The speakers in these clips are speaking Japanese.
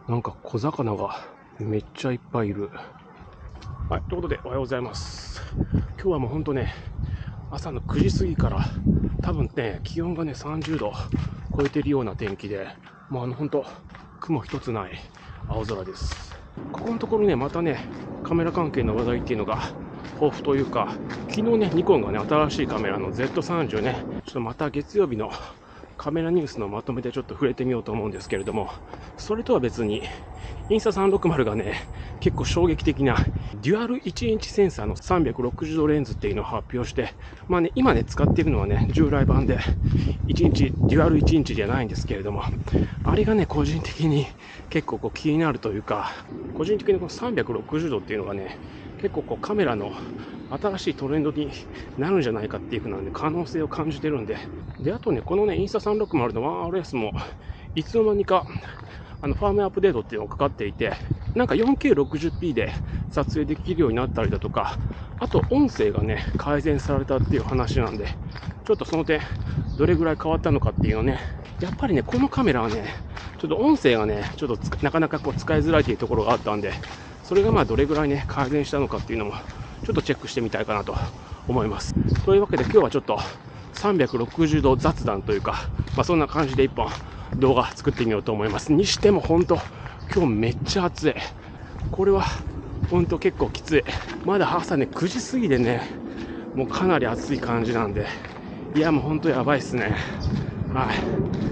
なんか小魚がめっちゃいっぱいいる。はい、ということでおはようございます。今日はもうほんとね、朝の9時過ぎから多分ね、気温がね30度超えてるような天気で、もうほんと雲一つない青空です。ここのところね、またね、カメラ関係の話題っていうのが豊富というか、昨日ね、ニコンがね、新しいカメラの Z30 ね、ちょっとまた月曜日のカメラニュースのまとめでちょっと触れてみようと思うんですけれども、それとは別に、インスタ360がね、結構衝撃的なデュアル1インチセンサーの360度レンズっていうのを発表して、まあね、今ね、使っているのはね、従来版で1インチ、デュアル1インチじゃないんですけれども、あれがね、個人的に結構こう気になるというか、個人的にこの360度っていうのがね、結構こうカメラの新しいトレンドになるんじゃないかっていうふうな、ね、可能性を感じてるんで、あとね、このね、インスタ360の 1RS もいつの間にかファームウェアアップデートっていうのがかかっていて、なんか 4K60p で撮影できるようになったりだとか、あと音声がね、改善されたっていう話なんで、ちょっとその点、どれぐらい変わったのかっていうのね、やっぱりね、このカメラはね、ちょっと音声がね、ちょっとなかなかこう使いづらいというところがあったんで、それがまあどれぐらいね、改善したのかっていうのも、ちょっとチェックしてみたいかなと思います。というわけで今日はちょっと360度雑談というか、まあそんな感じで一本動画作ってみようと思います。にしても本当、今日めっちゃ暑い。これは本当結構きつい。まだ朝ね、9時過ぎでね、もうかなり暑い感じなんで、いやもう本当やばいっすね。はい。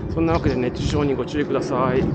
そんなわけで熱中症にご注意ください。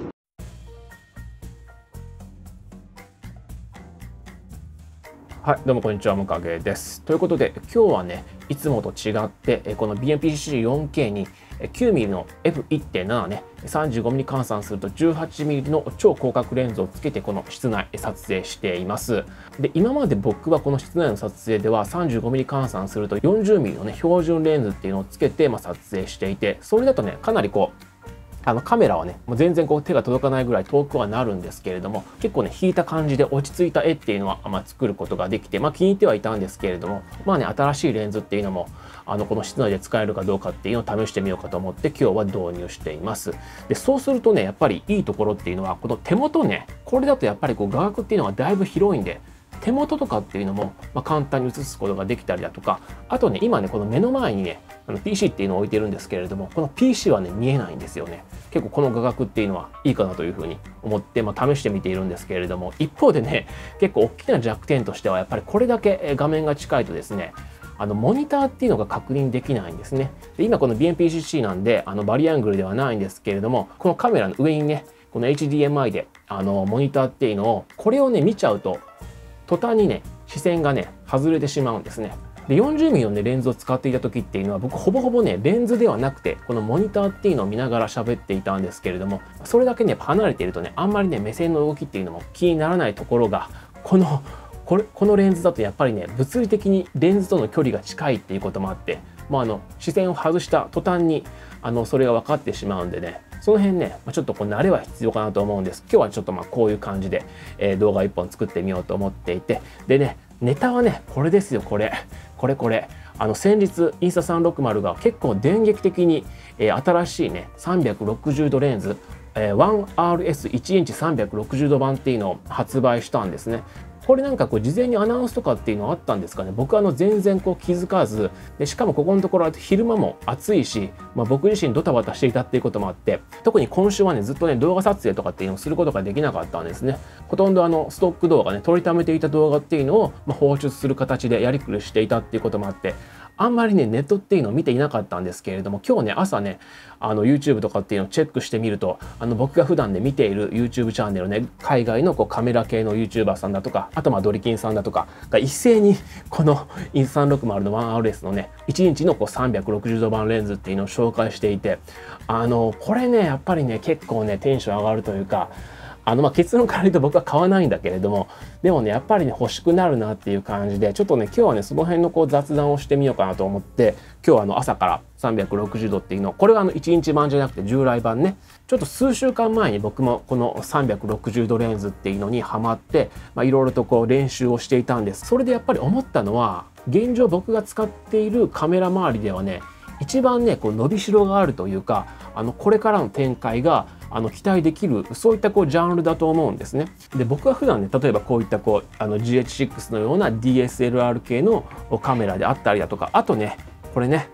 はい、どうもこんにちは、むかげです。ということで、今日はね、いつもと違って、この BMPCC4K に 9mm の F1.7 ね、35mm 換算すると 18mm の超広角レンズをつけて、この室内撮影しています。で、今まで僕はこの室内の撮影では 35mm 換算すると 40mm のね、標準レンズっていうのをつけて、撮影していて、それだとね、かなりこう、カメラはね、もう全然こう手が届かないぐらい遠くはなるんですけれども、結構ね、引いた感じで落ち着いた絵っていうのは、作ることができて、気に入ってはいたんですけれども、新しいレンズっていうのも、この室内で使えるかどうかっていうのを試してみようかと思って今日は導入しています。で、そうするとね、やっぱりいいところっていうのは、この手元ね、これだとやっぱりこう画角っていうのがだいぶ広いんで、手元とかっていうのも簡単に映すことができたりだとか、あとね、今ね、この目の前にね、PC っていうのを置いてるんですけれども、この PC はね、見えないんですよね。結構この画角っていうのはいいかなというふうに思って、試してみているんですけれども、一方でね、結構大きな弱点としては、やっぱりこれだけ画面が近いとですね、モニターっていうのが確認できないんですね。で、今この BMPCC なんで、バリアングルではないんですけれども、このカメラの上にね、この HDMI で、モニターっていうのを、これをね、見ちゃうと、途端にね、視線がね、外れてしまうんですね。で、40mm のね、レンズを使っていた時っていうのは、僕ほぼほぼね、レンズではなくて、このモニターっていうのを見ながら喋っていたんですけれども、それだけね、離れているとね、あんまりね、目線の動きっていうのも気にならないところが、このレンズだとやっぱりね、物理的にレンズとの距離が近いっていうこともあって、視線を外した途端に、それが分かってしまうんでね、その辺ね、ちょっとこう慣れは必要かなと思うんです。今日はちょっとこういう感じで、動画1本作ってみようと思っていて、でね、ネタはね、これですよ、これ。先日、インスタ360が結構電撃的に、新しいね、360度レンズ、1RS1 インチ360度版っていうのを発売したんですね。これなんかこう事前にアナウンスとかっていうのはあったんですかね。僕は全然こう気づかずで、しかもここのところは昼間も暑いし、僕自身ドタバタしていたっていうこともあって、特に今週はねずっとね動画撮影とかっていうのをすることができなかったんですね。ほとんどストック動画ね、撮りためていた動画っていうのを放出する形でやりくりしていたっていうこともあって、あんまりね、ネットっていうのを見ていなかったんですけれども、今日ね、朝ね、YouTube とかっていうのをチェックしてみると、僕が普段で見ている YouTube チャンネルね、海外のこうカメラ系の YouTuber さんだとか、あとドリキンさんだとかが一斉にこのインスタ360の 1RS のね、1インチのこう360度版レンズっていうのを紹介していて、これね、やっぱりね、結構ね、テンション上がるというか、結論から言うと僕は買わないんだけれども、でもね、やっぱりね、欲しくなるなっていう感じで、ちょっとね、今日はね、その辺のこう雑談をしてみようかなと思って、今日は朝から360度っていうのを、これは1インチ版じゃなくて従来版ね、ちょっと数週間前に僕もこの360度レンズっていうのにハマって、いろいろとこう練習をしていたんです。それでやっぱり思ったのは、現状僕が使っているカメラ周りではね、 一番ねこう伸びしろがあるというか、これからの展開が期待できる、そういったこうジャンルだと思うんですね。で僕は普段ね、例えばこういったこうGH6 のような DSLR 系のカメラであったりだとか、あとねこれね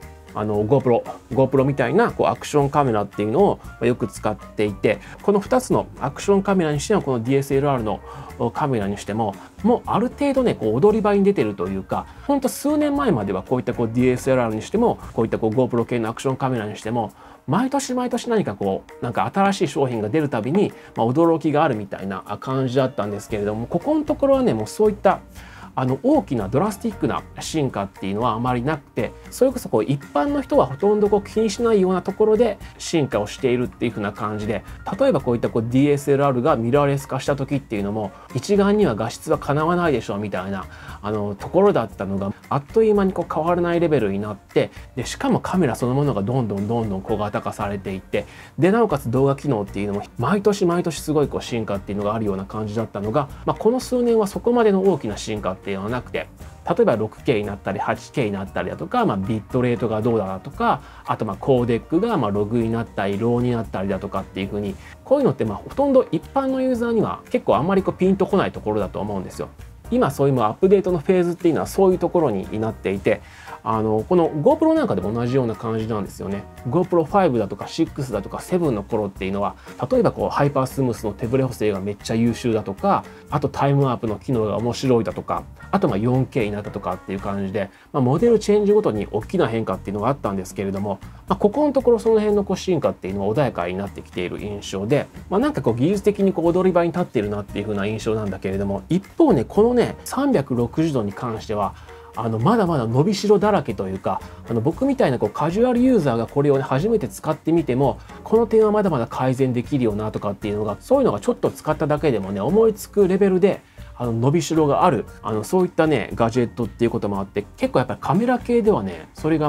GoPro みたいなこうアクションカメラっていうのをよく使っていて、この2つのアクションカメラにしてもこの DSLR のカメラにしても、もうある程度ねこう踊り場に出てるというか、ほんと数年前まではこういったこう DSLR にしてもこういったこう GoPro 系のアクションカメラにしても毎年毎年何かこうなんか新しい商品が出るたびに、驚きがあるみたいな感じだったんですけれども、ここのところはねもうそういった大きなドラスティックな進化っていうのはあまりなくて、それこそこう一般の人はほとんどこう気にしないようなところで進化をしているっていう風な感じで、例えばこういったこう DSLR がミラーレス化した時っていうのも一眼には画質はかなわないでしょうみたいなところだったのが、あっという間にこう変わらないレベルになって、でしかもカメラそのものがどんどん小型化されていって、でなおかつ動画機能っていうのも毎年毎年すごいこう進化っていうのがあるような感じだったのが、この数年はそこまでの大きな進化っていうのはなくて、例えば 6K になったり 8K になったりだとか、ビットレートがどうだとか、あとコーデックがログになったりローになったりだとかっていう風に、こういうのってほとんど一般のユーザーには結構あんまりこうピンとこないところだと思うんですよ。今そういうアップデートのフェーズっていうのはそういうところになっていて、この GoPro なんかでも同じような感じなんですよね。GoPro5 だとか6だとか7の頃っていうのは、例えばこうハイパースムースの手ブレ補正がめっちゃ優秀だとか、あとタイムワープの機能が面白いだとか、あと4K になったとかっていう感じで、モデルチェンジごとに大きな変化っていうのがあったんですけれども、ここのところその辺のこう進化っていうのは穏やかになってきている印象で、なんかこう技術的にこう踊り場に立っているなっていう風な印象なんだけれども、一方ねこのね360度に関してはまだまだ伸びしろだらけというか、僕みたいなこうカジュアルユーザーがこれをね初めて使ってみても、この点はまだまだ改善できるよなとかっていうのが、そういうのがちょっと使っただけでもね思いつくレベルで伸びしろがあるそういったねガジェットっていうこともあって、結構やっぱりカメラ系ではねそれが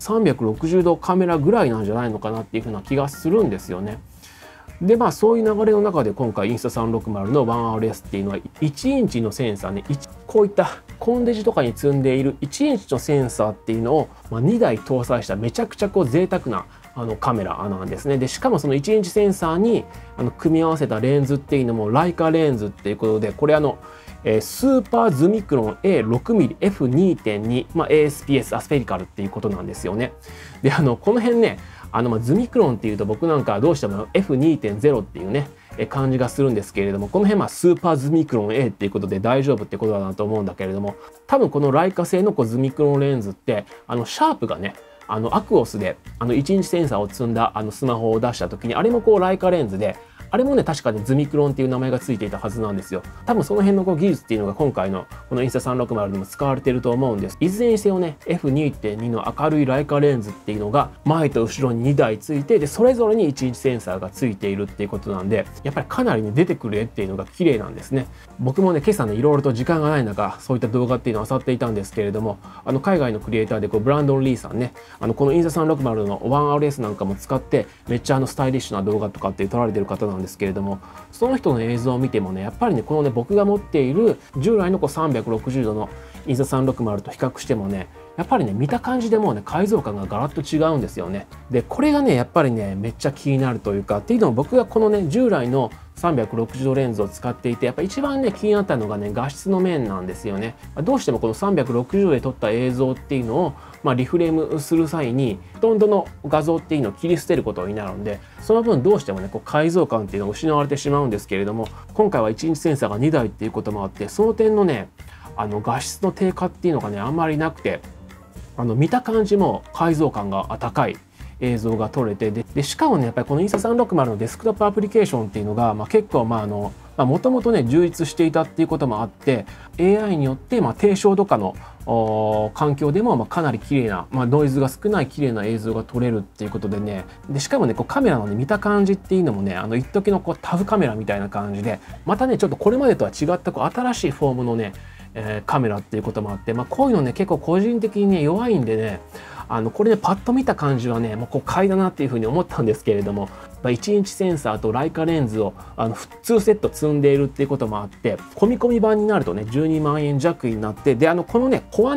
360度カメラぐらいなんじゃないのかなっていうふうな気がするんですよね。でそういう流れの中で今回インスタ360の 1RS っていうのは1インチのセンサーね、こういったコンデジとかに積んでいる1インチのセンサーっていうのを2台搭載しためちゃくちゃこう贅沢なカメラなんですね。でしかもその1インチセンサーに組み合わせたレンズっていうのもライカレンズっていうことで、これスーパーズミクロン A6mmF2.2、ASPS アスフェリカルっていうことなんですよね。でこの辺ねズミクロンっていうと僕なんかどうしても F2.0 っていうね感じがするんですけれども、この辺スーパーズミクロン A っていうことで大丈夫ってことだなと思うんだけれども、多分このライカ製のズミクロンレンズってシャープがねアクオスで1インチセンサーを積んだスマホを出した時に、あれもこうライカレンズで、あれもね確かにズミクロンっていう名前がついていたはずなんですよ。多分その辺の技術っていうのが今回のこのインスタ360にも使われていると思うんです。いずれにせよね F2.2 の明るいライカレンズっていうのが前と後ろに2台ついて、でそれぞれに1インチセンサーがついているっていうことなんで、やっぱりかなりね出てくる絵っていうのが綺麗なんですね。僕もね今朝ねいろいろと時間がない中そういった動画っていうのを漁っていたんですけれども、海外のクリエイターでブランドン・リーさんね、このインスタ360の 1RS なんかも使ってめっちゃスタイリッシュな動画とかって撮られてる方なんですけれども、その人の映像を見てもねやっぱりねこのね僕が持っている従来の360度のインスタ360と比較してもね、やっぱりね見た感じでもうね解像感がガラッと違うんですよね。でこれがねやっぱりねめっちゃ気になるというか、っていうのも僕がこのね従来の360度レンズを使っていて、やっぱ一番ね気になったのがね画質の面なんですよね。どうしてもこの360度で撮った映像っていうのをリフレームする際にほとんどの画像っていうのを切り捨てることになるんで、その分どうしてもね解像感っていうのが失われてしまうんですけれども、今回は1インチセンサーが2台っていうこともあって、その点のね画質の低下っていうのがねあんまりなくて、見た感じも解像感が高い映像が撮れて、でしかもねやっぱりこのインスタ360のデスクトップアプリケーションっていうのが、結構もともとね充実していたっていうこともあって、 AI によって低照度下の環境でもかなり綺麗な、ノイズが少ない綺麗な映像が撮れるっていうことでね、でしかもねカメラのね見た感じっていうのもね一時のタフカメラみたいな感じで、またねちょっとこれまでとは違った新しいフォームのねカメラっていうこともあって、こういうのね結構個人的にね弱いんでね、これねパッと見た感じはね買いだなっていうふうに思ったんですけれども、1インチセンサーとライカレンズを2セット積んでいるっていうこともあって、込み込み版になるとね12万円弱になって、でこのねコアね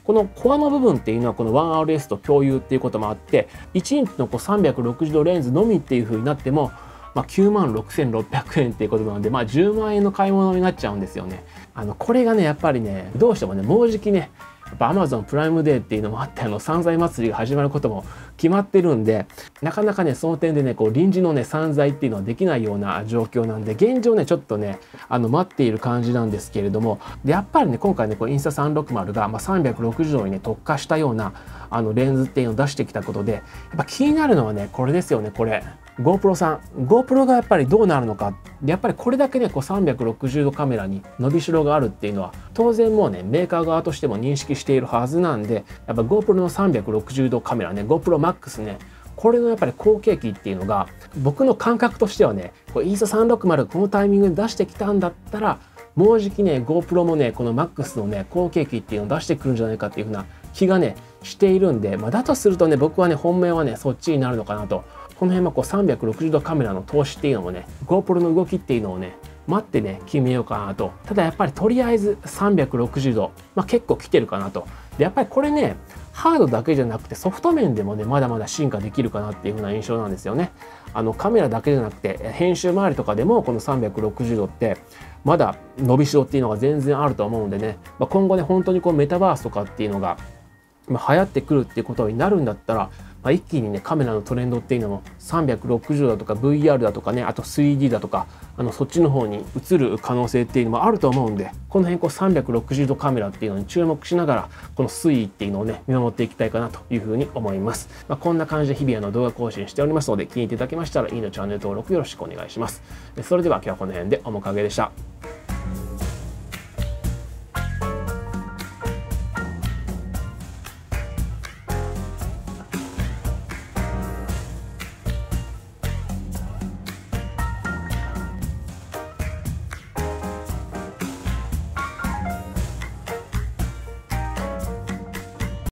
このコアの部分っていうのはこの 1RS と共有っていうこともあって、1インチのこう360度レンズのみっていう風になっても、96,600円っていうことなので、10万円の買い物になっちゃうんですよね。これがね、やっぱりね、どうしてもね、もうじきね、やっぱ Amazon プライムデーっていうのもあって、散財祭りが始まることも決まってるんで、なかなかね、その点でね、こう臨時のね、散財っていうのはできないような状況なんで、現状ね、ちょっとね、待っている感じなんですけれども、で、やっぱりね、今回ね、こうインスタ360が、360度にね、特化したような、レンズっていうのを出してきたことで、やっぱ気になるのはね、これですよね、これ。GoPro さん。GoPro がやっぱりどうなるのか。で、やっぱりこれだけね、こう360度カメラに伸びしろがあるっていうのは、当然もうね、メーカー側としても認識しているはずなんで、やっぱ GoPro の360度カメラね、GoPro Max ね、これのやっぱり後継機っていうのが、僕の感覚としてはね、こうインスタ360このタイミングで出してきたんだったら、もうじきね、GoPro もね、この Max のね、後継機っていうのを出してくるんじゃないかっていうふうな気がね、しているんで、だとするとね、僕はね、本命はね、そっちになるのかなと。この辺はこう360度カメラの投資っていうのもね、GoPro の動きっていうのをね、待ってね、決めようかなと。ただやっぱりとりあえず360度、結構来てるかなと。で、やっぱりこれね、ハードだけじゃなくてソフト面でもね、まだまだ進化できるかなっていう風な印象なんですよね。カメラだけじゃなくて、編集周りとかでもこの360度って、まだ伸びしろっていうのが全然あると思うんでね、今後ね、本当にこうメタバースとかっていうのが、流行ってくるっていうことになるんだったら、一気にね、カメラのトレンドっていうのも360度だとか VR だとかね、あと 3D だとか、そっちの方に移る可能性っていうのもあると思うんで、この辺こう360度カメラっていうのに注目しながら、この推移っていうのをね、見守っていきたいかなというふうに思います。こんな感じで日々動画更新しておりますので、気に入っていただけましたら、いいね、チャンネル登録よろしくお願いします。それでは今日はこの辺で面影でした。